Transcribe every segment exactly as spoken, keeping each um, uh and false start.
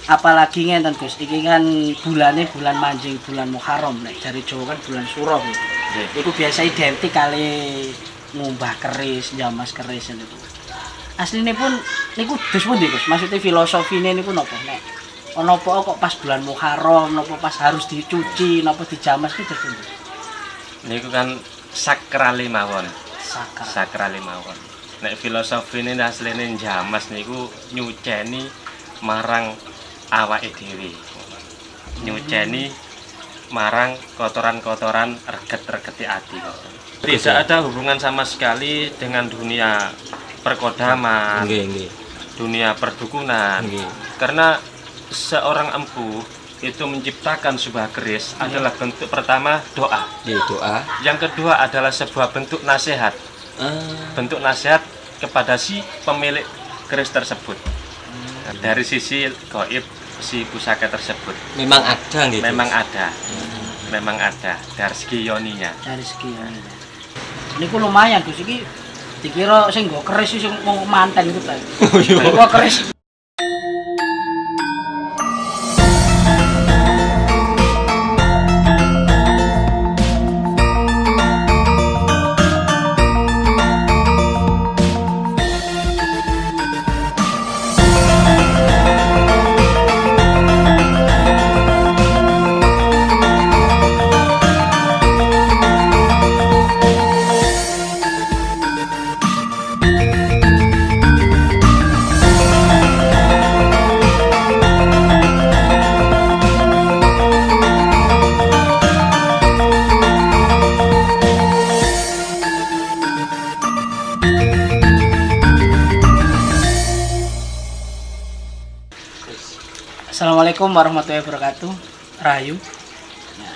apalagi ngenten Gus, iki kan bulannya bulan Manjing, bulan Muharram, nek dari Jawa kan bulan Suro gitu. Yeah. Iku biasa identik kali ngumbah keris, njamas keris niku. Asline pun niku dus pundi Gus? Maksudnya filosofine niku napa nek ana apa kok pas bulan Muharram, napa pas harus dicuci, napa dijamas niku dus pundi? Niku kan sakrali mawon. Sakral. Sakrali mawon. Nek filosofine asline njamas niku nyuceni marang awake dhewe. Nyuceni marang kotoran-kotoran reget-regeti ati. Tidak ada hubungan sama sekali dengan dunia perkodaman, nggih, nggih. Dunia perdukunan. Nggih. Karena seorang empu itu menciptakan sebuah keris nggih. Adalah bentuk pertama doa. Nggih, doa. Yang kedua adalah sebuah bentuk nasihat. Uh. Bentuk nasihat kepada si pemilik keris tersebut. Hmm. Dari sisi gaib si pusaka tersebut memang ada gitu. Memang ada. Hmm. Memang ada dari segi yoninya. Dari segi yoninya. Niku lumayan Gus iki dikira sing nggo keris sing mau manten iku ta. Kok keris Assalamualaikum warahmatullahi wabarakatuh. Rayu. Nah,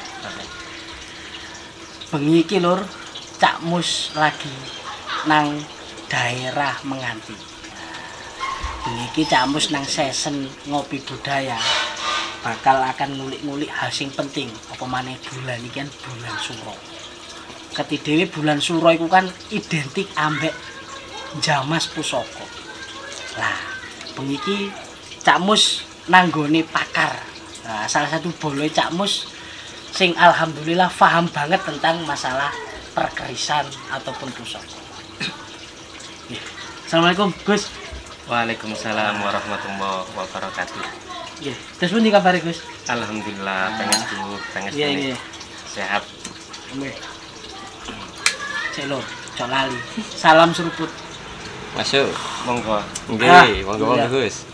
bengi iki lur, Cak Mus lagi nang daerah Menganti. Nah, bengi iki Cak Mus nang sesen ngopi budaya. Bakal akan ngulik-ngulik hal sing penting. Apa maneh bulan iki kan bulan Suro. Keti dhewe bulan Suro iku kan identik ambek njamas pusaka. Lah, bengi iki Cak Mus nanggone pakar. Nah, salah satu boloe Cak Mus sing alhamdulillah paham banget tentang masalah perkerisan ataupun pusaka. Assalamualaikum Gus. Waalaikumsalam warahmatullahi wabarakatuh. Nggih, terus pundi kabare Gus? Alhamdulillah, pangestu, pangestu. Iya, iya. Sehat. Nggih. Cek lho, cok lali. Salam seruput. Masuk, monggo. Nggih, ah, monggo monggo Gus.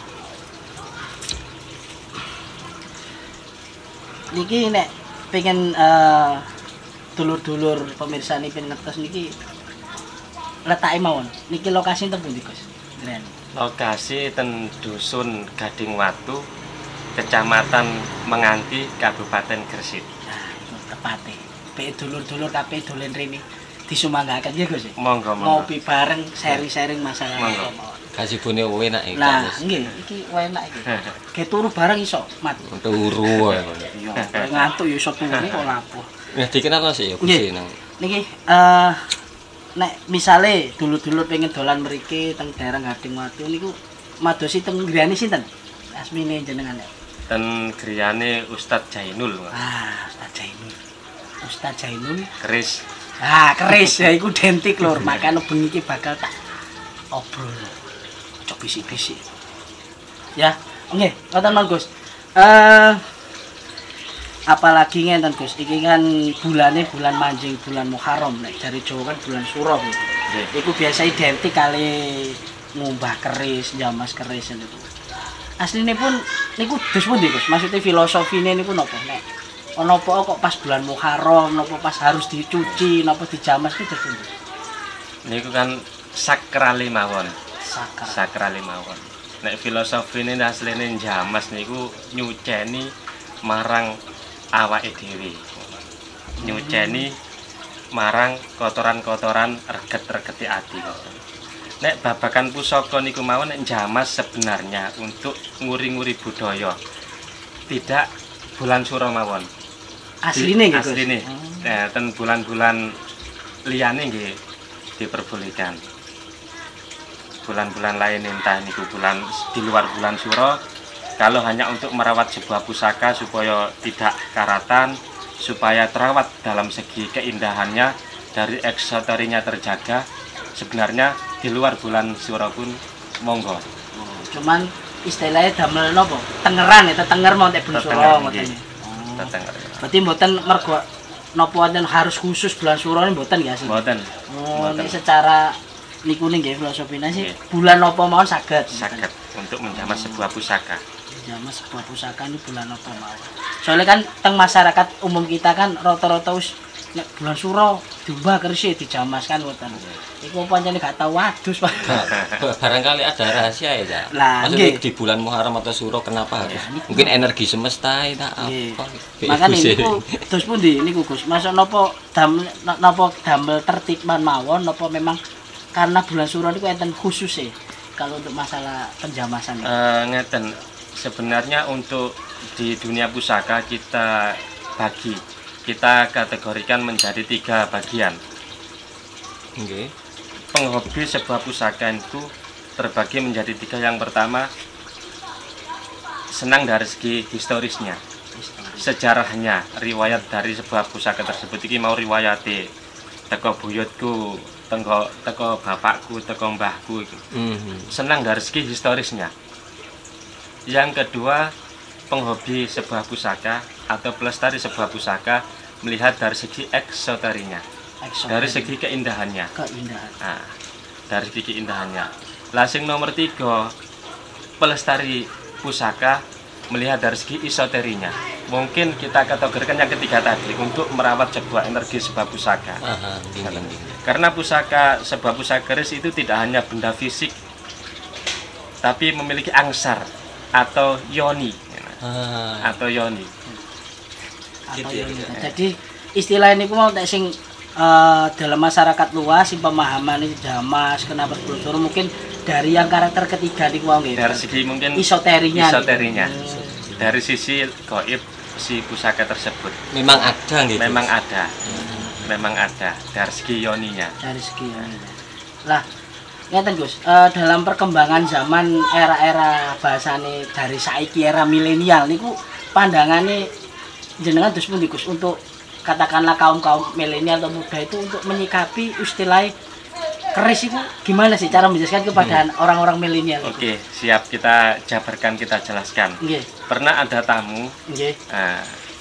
Niki nek pengen uh, dulur-dulur pemirsa ini pengen ngetes niki letake mawon. Niki lokasi ten pundi Gus? Lokasi ten Dusun Gadingwatu, Kecamatan Menganti, Kabupaten Gresik. Nah, itu tepate. Pe dulur-dulur kabeh dolen rene disumanggaken nggih Gus. Monggo monggo. Ngopi bareng, sharing-sharing masalah mawon. Kasibune enak iki. Nah, nggih, iki enak iki. Ge turu bareng iso, Mat. Turu wae. Iya, ngantuk ya iso turu kok lapo. Ya dikenal sih ya Gusti nang. Niki eh nek misale dulur-dulur pengen dolan mriki teng daerah Gadingwatu niku madosi teng griyane sinten? Asmine jenengan nek. Ten griyane Ustadz Jainul. Ah, Ustadz Jainul. Ustadz Jainul keris. Ah, keris ya iku identik lur, makane bengi iki bakal tak obrol. Cok bisik-bisik. Ya, nggih, ngoten mawon Gus. Eh apalagi ngenten Gus, iki kan bulannya bulan Manjing, bulan Muharram, nek dari Jawa kan bulan Suro gitu. Yeah. Iku biasa identik kali ngumbah keris, njamas keris niku. Asline pun niku dus pundi Gus? Maksudnya filosofine niku napa nek ana apa kok pas bulan Muharram, napa pas harus dicuci, napa dijamas niku dus pundi? Niku kan sakrali mawon. Sakral. Sakrali mawon. Nek filosofine asline njamas niku nyuceni marang awake dhewe. Nyuceni marang kotoran-kotoran reget-regeti ati. Nek babakan pusaka niku mawon nek njamas sebenarnya untuk nguri-nguri budaya. Tidak bulan Suro mawon. Asline nggih Gus. Asline. Nah, ten bulan-bulan liyane nggih diperbolehkan. Bulan-bulan lain entah niku bulan di luar bulan Suro Kalau hanya untuk merawat sebuah pusaka supaya tidak karatan, supaya terawat dalam segi keindahannya, dari eksoterinya terjaga, sebenarnya di luar bulan Suro pun monggo. Oh, cuman istilahnya damel nopo? Tengeran ya, tetenger mau tek bulan Suro ngoten. Oh. Tetenger. Berarti mboten mergo napa wonten harus khusus bulan Suro ini mboten ya sih? Mboten. Oh, Mboten. ini secara niku nih nggih filosofine sih Nggih. bulan apa mawon saged. Saged untuk menjamas sebuah pusaka. Jamas sebuah pusaka ini bulan apa mawon. Soalnya kan teng masyarakat umum kita kan rata-rata wis nek bulan Suro diubah keris dijamas kan ngoten. Iku pancene gak tau wadus, Pak. Barangkali ada rahasia ya, Cak. Lah, Maksudnya nggih. di bulan Muharram atau Suro kenapa harus? niku. Mungkin energi semesta itu Nggih. apa? Makanya Iku sih. niku dos pundi niku Gus. Masa napa damel napa damel tertiban mawon napa memang karena bulan Suro niku enten khusus e kalau untuk masalah penjamasan. Eh, ngeten, sebenarnya untuk di dunia pusaka kita bagi, kita kategorikan menjadi tiga bagian. Nggih. Penghobi sebuah pusaka itu terbagi menjadi tiga. Yang pertama, senang dari segi historisnya, sejarahnya, riwayat dari sebuah pusaka tersebut. Iki mau riwayate teko buyutku, teko teko bapakku, teko mbahku itu. Mhm. Senang dari segi historisnya. Yang kedua, penghobi sebuah pusaka atau pelestari sebuah pusaka melihat dari segi eksoterinya, dari segi keindahannya. keindahan. Nah, dari segi keindahannya. Lasing nomor tiga, pelestari pusaka melihat dari segi esoterinya. Mungkin kita kategorikan yang ketiga tadi untuk merawat sebuah energi sebuah pusaka. Aha, nggih, nggih, nggih. Karena pusaka sebuah pusaka keris itu tidak hanya benda fisik, tapi memiliki angsar atau yoni, Ah, atau yoni. Atau Gitu ya, yang gitu. itu. Jadi istilah ini ku mau tak sing eh, dalam masyarakat luas sing pemahaman ini jamas kenapa bulan Suro mungkin dari yang karakter ketiga niku wau nggih. Dari segi mungkin Esoterinya. esoterinya. Hmm. Dari sisi gaib si pusaka tersebut memang ada gitu. memang ada, memang ada dari segi yoninya. Dari segi ini. Lah, ngeten Gus, eh, dalam perkembangan zaman era-era bahasane dari saiki era milenial niku pandangane jenengan terus pundi Gus untuk katakanlah kaum-kaum milenial atau muda itu untuk menyikapi istilah keris itu gimana sih cara menjelaskan kepada orang-orang milenial? itu? Oke, siap, kita jabarkan, kita jelaskan. Nggih, Pernah ada tamu, nggih. eh,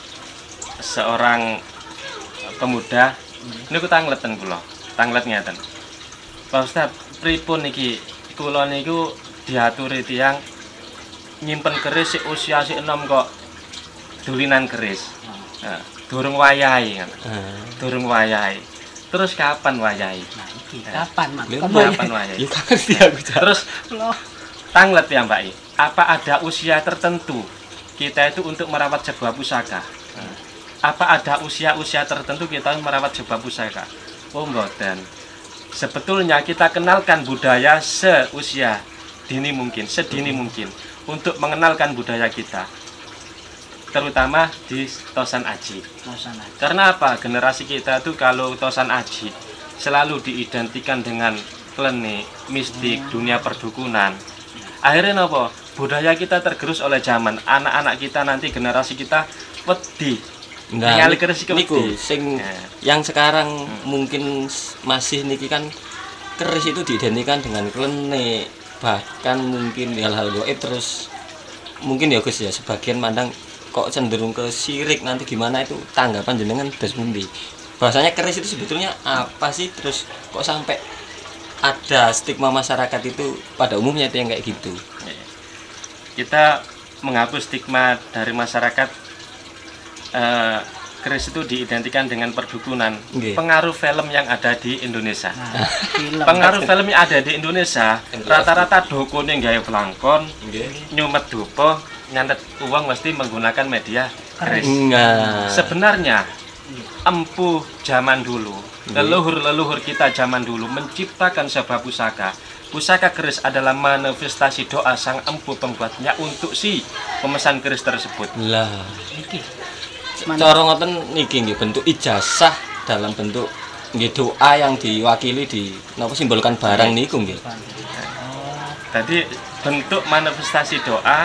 seorang pemuda, ini ku tangleten kula, tanglet ngeten. Pak Ustad, pripun niki? Kula niku diaturi tiyang nyimpen keris sik usia sik enom kok dulinan keris. Nah, durung wayahe kan. Ah. Durung wayahe. Terus kapan wayahe? Nah, iki kapan, Mak? Lha, Kapan? Kapan wayahe? Ya kan dia aku, Cak. Terus Loh, tanglet ya Mbak I, apa ada usia tertentu kita itu untuk merawat sebuah pusaka? Apa ada usia-usia tertentu kita merawat sebuah pusaka? Oh mboten. Sebetulnya kita kenalkan budaya seusia dini mungkin, sedini mungkin untuk mengenalkan budaya kita, terutama di Tosan Aji. Suasana. Karena apa? Generasi kita tuh kalau Tosan Aji selalu diidentikan dengan klenik, mistik, dunia perdukunan. Akhirnya apa? Budaya kita tergerus oleh zaman. Anak-anak kita nanti generasi kita wedi. Nah, Ningali ni- keris iki niku wedi. sing Ya. yang sekarang mungkin s- masih niki kan keris itu diidentikan dengan klenik, bahkan mungkin hal-hal gaib, terus mungkin ya Gus ya sebagian mandang kok cenderung ke syirik, nanti gimana itu tanggapan jenengan dos pundi? Bahasanya keris itu sebetulnya apa sih, terus kok sampai ada stigma masyarakat itu pada umumnya itu yang kayak gitu? Kita menghapus stigma dari masyarakat. eh, keris itu diidentikan dengan perdukunan. Nggih. Pengaruh film yang ada di Indonesia. Nah, film. Pengaruh film yang ada di Indonesia, rata-rata dukune gawe pelangkon, Nggih. nyumet dupo, nyantet uang mesti menggunakan media keris. Enggak. Sebenarnya empuh zaman dulu, leluhur-leluhur kita zaman dulu menciptakan sebuah pusaka. Pusaka keris adalah manifestasi doa sang empuh pembuatnya untuk si pemesan keris tersebut. Lah, Iki. cara ngoten niki nggih bentuk ijazah dalam bentuk nggih doa yang diwakili di napa simbolkan barang niku nggih. Jadi bentuk manifestasi doa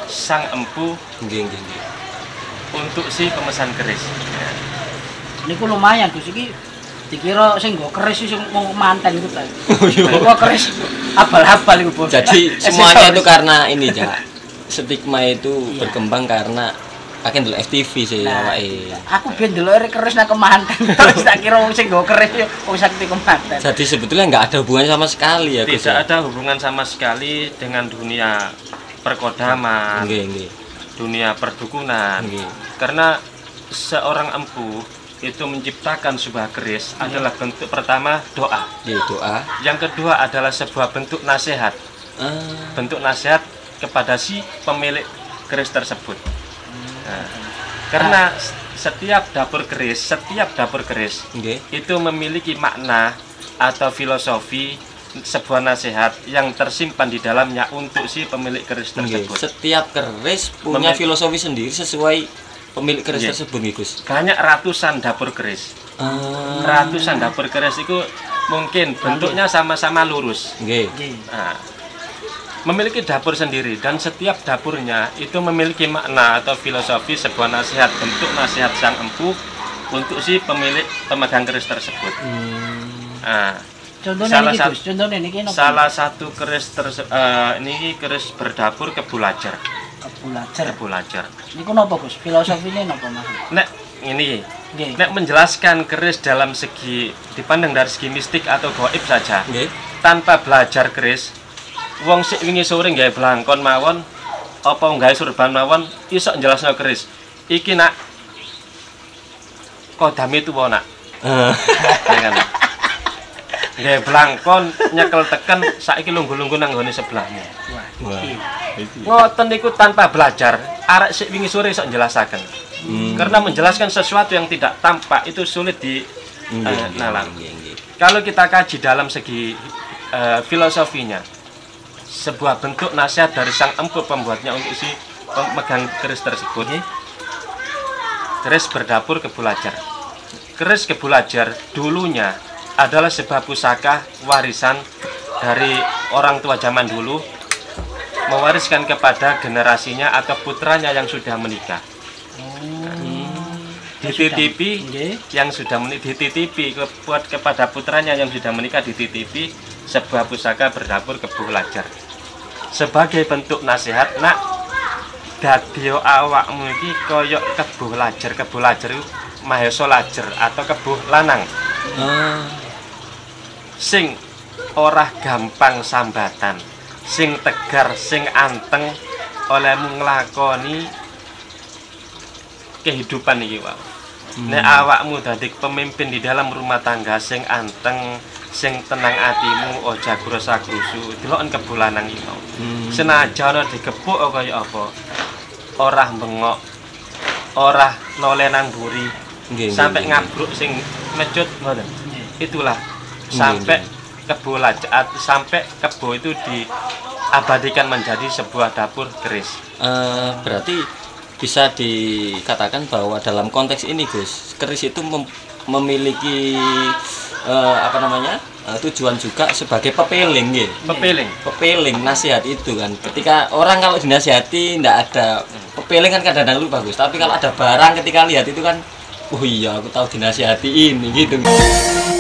sang empu Nggih, nggih, nggih. untuk si pemesan keris. Ya. Niku lumayan Gus iki dikira sing nggo keris sing mau manten iku ta. Oh, iya. Kok keris abal-abal iku, Bos. Jadi semuanya itu karena ini ya. Stigma itu Iya. berkembang karena akeh ndelok F T V sih Nah, awake. aku ben delok keris nang kemanten. Terus tak kira wong sing nggo keris yo wong sakti kemanten. Jadi sebetulnya nggak ada hubungannya sama sekali ya, Gus. Tidak ada hubungan sama sekali dengan dunia perkodaman, Nggih, nggih. dunia perdukunan. Nggih. Karena seorang empu itu menciptakan sebuah keris adalah bentuk pertama doa. Nggih, doa. Yang kedua adalah sebuah bentuk nasihat. Ah, Bentuk nasihat kepada si pemilik keris tersebut. Nah, karena setiap dapur keris, setiap dapur keris nggih. itu memiliki makna atau filosofi sebuah nasihat yang tersimpan di dalamnya untuk si pemilik keris Nggih. tersebut. Setiap keris punya Memil- filosofi sendiri sesuai pemilik keris Nggih. tersebut, nggih, Gus. Banyak ratusan dapur keris. Ah, Ratusan dapur keris itu mungkin bentuknya sama-sama lurus. nggih. Nggih. Nah, memiliki dapur sendiri dan setiap dapurnya itu memiliki makna atau filosofi sebuah nasihat, bentuk nasihat sang empu untuk si pemilik pemegang keris tersebut. Hmm. Nah, Contohnya Salah niki sat- Gus, contohnya niki napa? salah satu keris tersebut ini keris berdapur kebulajar. Kebulajar. Kebulajar. Niku napa Gus? Filosofine napa Mas? Nek ini Nggih. nek menjelaskan keris dalam segi dipandang dari segi mistik atau gaib saja, Nggih. tanpa belajar keris, wong sik wingi sore gawe blangkon mawon apa gawe surban mawon iso njelasno keris. Iki nak kodame tuwa nak. Ah, Ya kan. Gawe blangkon nyekel teken saiki lungguh-lungguh nang gone sebelahnya. wah. Ngoten niku tanpa belajar, arek sik wingi sore iso njelasaken. Hmm. Karena menjelaskan sesuatu yang tidak tampak itu sulit di Nggih, eh, nggih, nalar. nggih, nggih. Kalau kita kaji dalam segi eh, filosofinya, sebuah bentuk nasihat dari sang empu pembuatnya untuk si pemegang keris tersebut. Keris berdapur kebulajar. Keris kebulajar dulunya adalah sebuah pusaka warisan dari orang tua zaman dulu, mewariskan kepada generasinya atau putranya yang sudah menikah. Dititipi Nggih. yang sudah menikah, dititipi ke- buat kepada putranya yang sudah menikah, dititipi sebuah pusaka berdapur kebulajar sebagai bentuk nasihat. Nak dadio awakmu iki koyok kebuh lajar. Kebuh lajar itu mahesa lajar atau kebuh lanang Ah, sing ora gampang sambatan, sing tegar, sing anteng olehmu nglakoni kehidupan iki wae. Nek awakmu dadi pemimpin di dalam rumah tangga sing anteng, sing tenang atimu, aja grusa-grusu, deloken kebulanang iki mau. hmm. Senajan digepuk kaya apa, ora bengok, ora nolenan buri, Nggih, sampai nggih, ngabruk sing mecut ngoten. Itulah Nggih, sampai nggih. kebo lajaat, sampai kebo itu diabadikan menjadi sebuah dapur keris. Eh, berarti bisa dikatakan bahwa dalam konteks ini, Gus, keris itu mem- memiliki eh, apa namanya eh, tujuan juga sebagai pepeling, nggih. Pepeling. Pepeling nasihat itu kan. Ketika orang kalau dinasihati tidak ada pepeling kan kadang-kadang lupa, Gus. Tapi kalau ada barang ketika lihat itu kan, oh iya aku tahu dinasihati ini gitu.